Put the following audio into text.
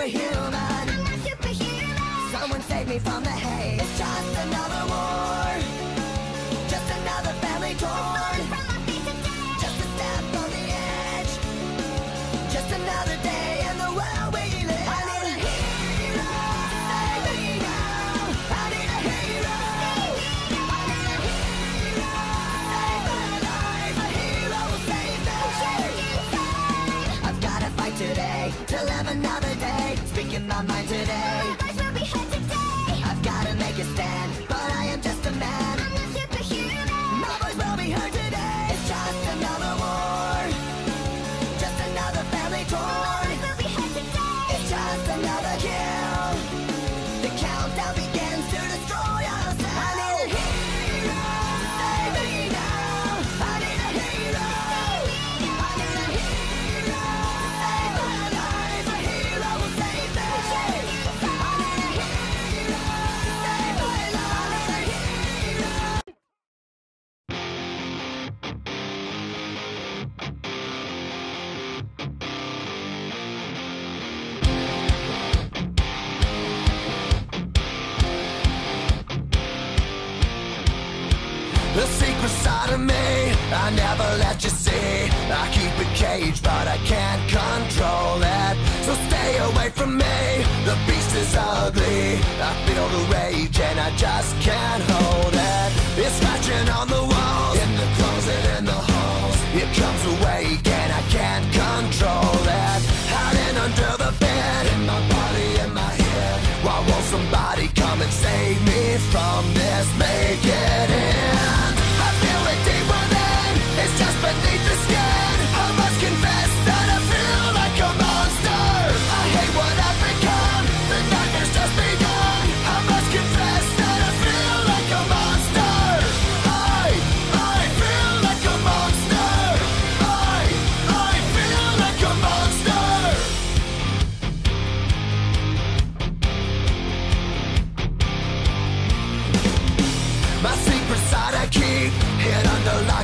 superhuman. I'm not superhuman. Someone save me from the hate. It's just another war, just another family torn, From my feet to death. just a step on the edge, just another day in the world we live. I need a hero, save me now. I need a hero, I need a hero, save my life. A hero will save me. I've gotta fight today to live another day, speaking my mind today. My voice will be heard today. I've gotta make a stand, but I am just a man. I'm not superhuman. My voice will be heard today. It's just another war, just another family My torn. voice will be heard today. It's just another kill. The countdown begins to destroy us. I need a hero, save me now. I need a hero, I need a hero, save my life. A hero will save me. I need a hero, save my life. I need a hero. The secret side of me, I never let you see. I keep it caged, but I can't control it. So stay away from me, the beast is ugly. I feel the rage and I just can't hold it. It's scratching on the walls, in the closet, in the halls. It comes awake and I can't control it. Hiding under the bed, in my body, in my head. Why won't somebody come and save me from this? Make it end. I feel it deep within, it's just beneath the skin. I must confess that I feel like a monster. I hate what I've become, the nightmare's just begun. I must confess that I feel like a monster. I feel like a monster. I feel like a monster. My secret side I keep hid under lock